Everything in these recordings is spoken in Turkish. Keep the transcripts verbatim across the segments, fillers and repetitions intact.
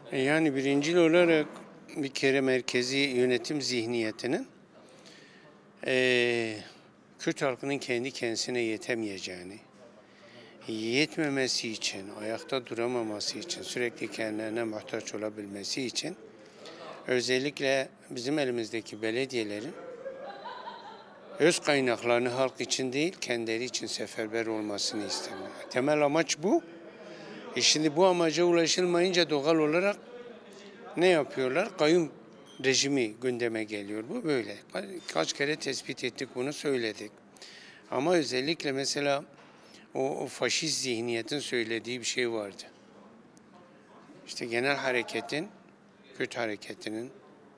E, Yani birincil olarak bir kere merkezi yönetim zihniyetinin eee Kürt halkının kendi kendisine yetemeyeceğini, yetmemesi için, ayakta duramaması için, sürekli kendilerine muhtaç olabilmesi için özellikle bizim elimizdeki belediyelerin öz kaynaklarını halk için değil, kendileri için seferber olmasını istemiyor. Temel amaç bu. E şimdi bu amaca ulaşılmayınca doğal olarak ne yapıyorlar? Kayyum rejimi gündeme geliyor. Bu böyle. Kaç kere tespit ettik, bunu söyledik. Ama özellikle mesela o, o faşist zihniyetin söylediği bir şey vardı. İşte genel hareketin, Kürt hareketinin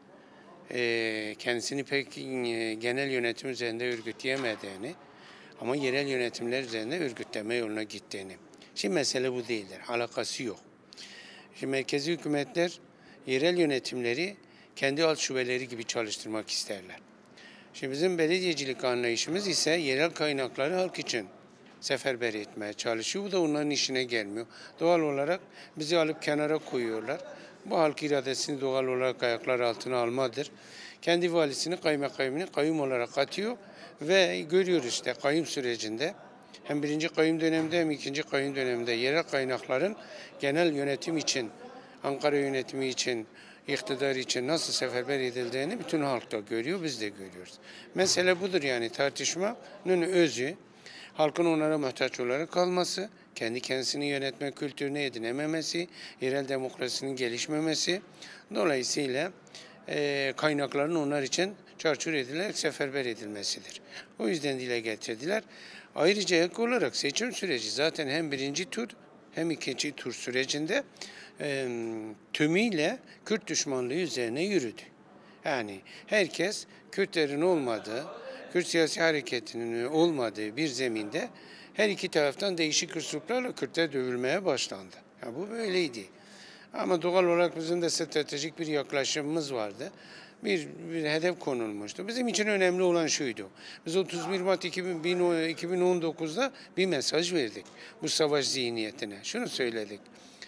e, kendisini pek e, genel yönetim üzerinde örgütleyemediğini ama yerel yönetimler üzerinde örgütleme yoluna gittiğini. Şimdi mesele bu değildir. Alakası yok. Şimdi merkezi hükümetler yerel yönetimleri kendi alt şubeleri gibi çalıştırmak isterler. Şimdi bizim belediyecilik anlayışımız ise yerel kaynakları halk için seferber etmeye çalışıyor. Bu da onların işine gelmiyor. Doğal olarak bizi alıp kenara koyuyorlar. Bu halk iradesini doğal olarak ayaklar altına almadır. Kendi valisini, kaymakamını kayyum olarak atıyor ve görüyoruz işte kayyum sürecinde hem birinci kayyum döneminde hem ikinci kayyum döneminde yerel kaynakların genel yönetim için, Ankara yönetimi için, iktidar için nasıl seferber edildiğini bütün halk da görüyor, biz de görüyoruz. Mesele budur yani tartışmanın özü, halkın onlara muhtaç olarak kalması, kendi kendisini yönetme kültürünü edinememesi, yerel demokrasinin gelişmemesi, dolayısıyla e, kaynakların onlar için çarçur edilerek seferber edilmesidir. O yüzden dile getirdiler. Ayrıca ek olarak seçim süreci zaten hem birinci tur hem ikinci tur sürecinde e, tümüyle Kürt düşmanlığı üzerine yürüdü. Yani herkes Kürtlerin olmadığı, Kürt siyasi hareketinin olmadığı bir zeminde her iki taraftan değişik üsluplarla Kürtler dövülmeye başlandı. Yani bu böyleydi. Ama doğal olarak bizim de stratejik bir yaklaşımımız vardı. Bir, bir hedef konulmuştu. Bizim için önemli olan şuydu. Biz otuz bir Mart iki bin on dokuz'da bir mesaj verdik bu savaş zihniyetine. Şunu söyledik.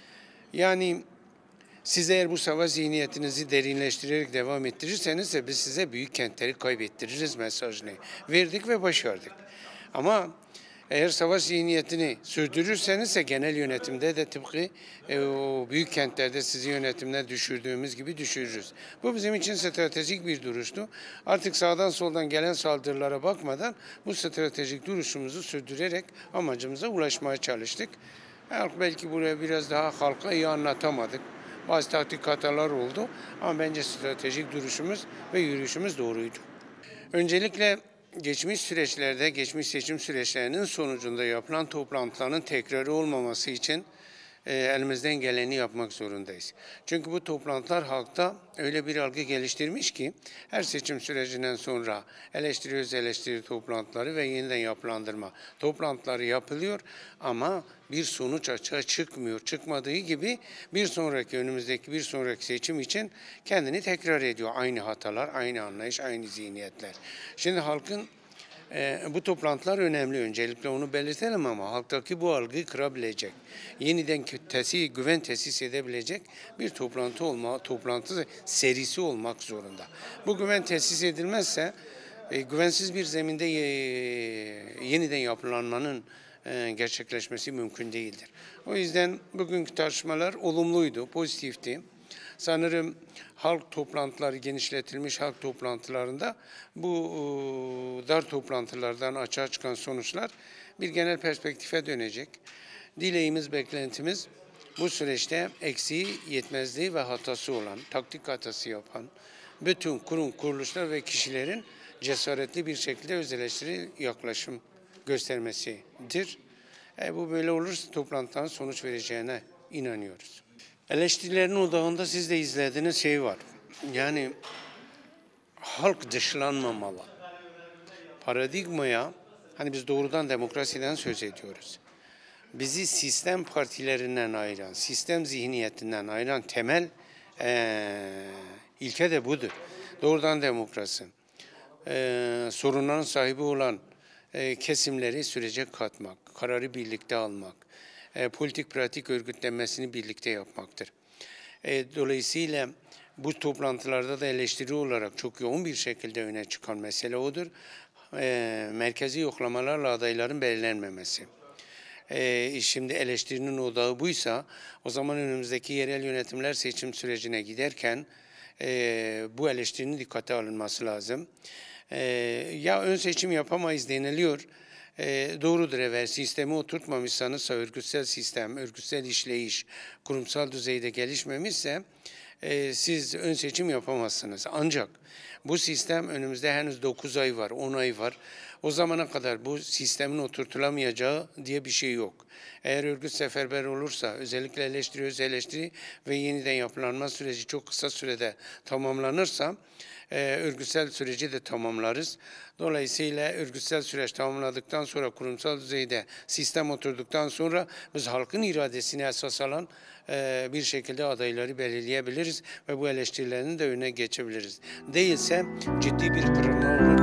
Yani siz eğer bu savaş zihniyetinizi derinleştirerek devam ettirirseniz de biz size büyük kentleri kaybettiririz mesajını verdik ve başardık. Ama eğer savaş zihniyetini sürdürürseniz de genel yönetimde de tıpkı e, o büyük kentlerde sizi yönetimden düşürdüğümüz gibi düşürürüz. Bu bizim için stratejik bir duruştu. Artık sağdan soldan gelen saldırılara bakmadan bu stratejik duruşumuzu sürdürerek amacımıza ulaşmaya çalıştık. Belki buraya biraz daha halka iyi anlatamadık. Bazı taktik hatalar oldu ama bence stratejik duruşumuz ve yürüyüşümüz doğruydu. Öncelikle geçmiş süreçlerde, geçmiş seçim süreçlerinin sonucunda yapılan toplantıların tekrarı olmaması için e, elimizden geleni yapmak zorundayız. Çünkü bu toplantılar halkta öyle bir algı geliştirmiş ki her seçim sürecinden sonra eleştiri öz eleştiri toplantıları ve yeniden yapılandırma toplantıları yapılıyor ama bir sonuç açığa çıkmıyor. Çıkmadığı gibi bir sonraki önümüzdeki bir sonraki seçim için kendini tekrar ediyor. Aynı hatalar, aynı anlayış, aynı zihniyetler. Şimdi halkın e, bu toplantılar önemli. Öncelikle onu belirtelim ama halktaki bu algıyı kırabilecek, yeniden tesi, güven tesis edebilecek bir toplantı olma, toplantı serisi olmak zorunda. Bu güven tesis edilmezse e, güvensiz bir zeminde e, yeniden yapılanmanın e, gerçekleşmesi mümkün değildir. O yüzden bugünkü tartışmalar olumluydu, pozitifti. Sanırım halk toplantıları, genişletilmiş halk toplantılarında bu dar toplantılardan açığa çıkan sonuçlar bir genel perspektife dönecek. Dileğimiz, beklentimiz bu süreçte eksiği, yetmezliği ve hatası olan, taktik hatası yapan bütün kurum, kuruluşlar ve kişilerin cesaretli bir şekilde öz eleştiri yaklaşım göstermesidir. E, bu böyle olursa toplantıların sonuç vereceğine inanıyoruz. Eleştirilerin odağında siz de izlediğiniz şey var. Yani halk dışlanmamalı. Paradigmaya, hani biz doğrudan demokrasiden söz ediyoruz. Bizi sistem partilerinden ayıran, sistem zihniyetinden ayıran temel ee, ilke de budur. Doğrudan demokrasi. Ee, sorunların sahibi olan e, kesimleri sürece katmak, kararı birlikte almak, e, politik pratik örgütlenmesini birlikte yapmaktır. E, dolayısıyla bu toplantılarda da eleştiri olarak çok yoğun bir şekilde öne çıkan mesele odur. E, merkezi yoklamalarla adayların belirlenmemesi. E, şimdi eleştirinin odağı buysa, o zaman önümüzdeki yerel yönetimler seçim sürecine giderken e, bu eleştirinin dikkate alınması lazım. E, ya ön seçim yapamayız deniliyor. E, doğrudur, eğer sistemi oturtmamışsanız, örgütsel sistem, örgütsel işleyiş kurumsal düzeyde gelişmemişse e, siz ön seçim yapamazsınız. Ancak bu sistem önümüzde henüz dokuz ay var, on ay var. O zamana kadar bu sistemin oturtulamayacağı diye bir şey yok. Eğer örgüt seferber olursa, özellikle eleştiri, öz eleştiri ve yeniden yapılanma süreci çok kısa sürede tamamlanırsa, e, örgütsel süreci de tamamlarız. Dolayısıyla örgütsel süreç tamamladıktan sonra, kurumsal düzeyde sistem oturduktan sonra biz halkın iradesine esas alan e, bir şekilde adayları belirleyebiliriz ve bu eleştirilerin de önüne geçebiliriz. Değilse ciddi bir kırılma olur.